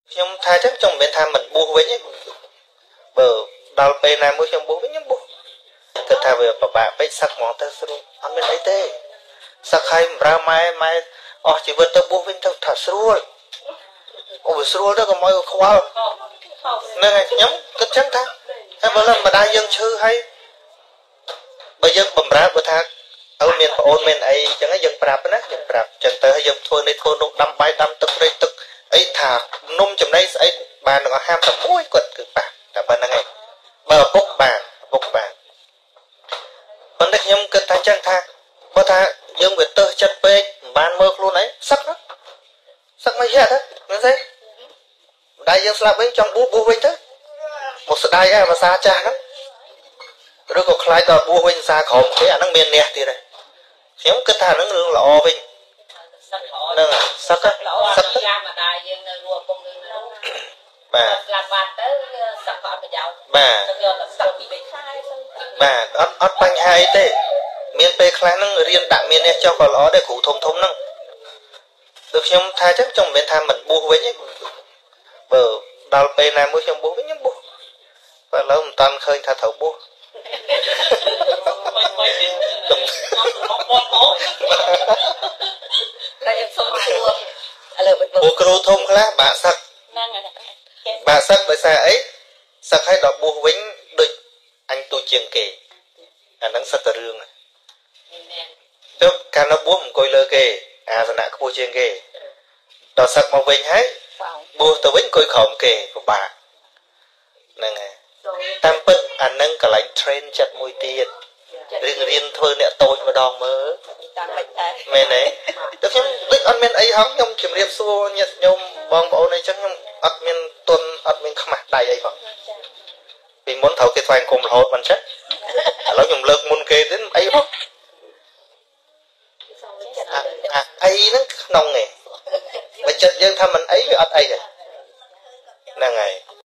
ខ្ញុំថាចឹងចង់មិនមែនថាមិនបួសវិញទេបើដល់ពេលណាមួយខ្ញុំបួសវិញខ្ញុំបួសគិតថាវាពិបាកពេកសឹកហ្មងទៅស្រួលអត់មានអីទេសឹកឲ្យបម្រើម៉ែអស់ជីវិតទៅបួសវិញទៅថាស្រួលអូវាស្រួលទៅកុំឲ្យខ្វល់ហ្នឹងហើយខ្ញុំគិតចឹងថាតែបើលើម្ដាយយើងឈឺហើយបើយើងបម្រើបើថាឪមានប្អូនមានអីចឹងយើងប្រាប់ណាយើងប្រាប់ចឹងទៅហើយយើងធ្វើនេះធ្វើនោះដាំបាយដាំទឹកព្រៃទឹកអីថានំចំណីស្អីបានទាំងអស់ហាមតែមួយគាត់គឺប៉ះតែប៉ុណ្្នឹងឯងបើឪពុកបានប៉ុន្តែខ្ញុំគិតថាចឹងថាបើថាយើងវាទៅចិត្តពេកមិនបានមើលខ្លួនឯងសឹកមកយៈទៅមិនស្អីម្ដាយយើងស្លាប់វិញចង់បួសវិញទៅមកស្ដាយឯភាសាចាស់ហ្នឹងឬក៏ខ្លាចដល់បួសវិញភាសាក្រមគេអាហ្នឹងមានអ្នកទៀតដែរខ្ញុំគិតថាហ្នឹងរឿងល្អវិញហ្នឹងសឹកយ៉ាងម្ដាយយើងនៅរស់ពងនៅនោះបាទស្លាប់បាត់ទៅសឹកក៏អត់ប្រយោជន៍បាទយកទៅសឹកពីខែបាទអត់បញ្ហាអីទេមានពេលខ្លះហ្នឹងរៀនដាក់មានអ្នកចុះក៏ល្អដែរគ្រូធំហ្នឹងដូចខ្ញុំថាចឹងចង់មិនមែនថាមិនបួសវិញទេបើដល់ពេលណាមួយខ្ញុំបួសវិញខ្ញុំបួសបើឥឡូវមិនតាន់ឃើញថាត្រូវបួសតែខ្ញុំសុំបួសឥឡូវបួសគ្រូធំខ្លះបាក់សឹកហ្នឹងបាក់សឹកដោយសារអីសឹកឲ្យដល់បួសវិញដូចអញទូជាងគេអាហ្នឹងសិតតែរឿងទៅកាលនៅបួសអង្គុយលើគេអាសនៈខ្ពស់ជាងគេដល់សឹកមកវិញហើយបួសទៅវិញអង្គុយក្រោមគេពិបាកហ្នឹងហើយតាមពិតអាហ្នឹងកន្លែង train ចិត្តមួយទៀតរៀនធ្វើអ្នកតូចម្ដងមើលតាមមិនដែរមែនទេតែខ្ញុំដូចអត់មានអីហងខ្ញុំជម្រាបសួរញាតិញោមបងប្អូនអីចឹងខ្ញុំអត់មានទុនអត់មានខ្មាស់ដៃអីផងពីមុនត្រូវគេថ្វាយអង្គមរហូតមិនចឹងឥឡូវខ្ញុំលើកមុនគេទៀតអីហ៎អីហ្នឹងក្នុងឯងបើចិត្តយើងថាមិនអីវាអត់អីទេហ្នឹងហើយ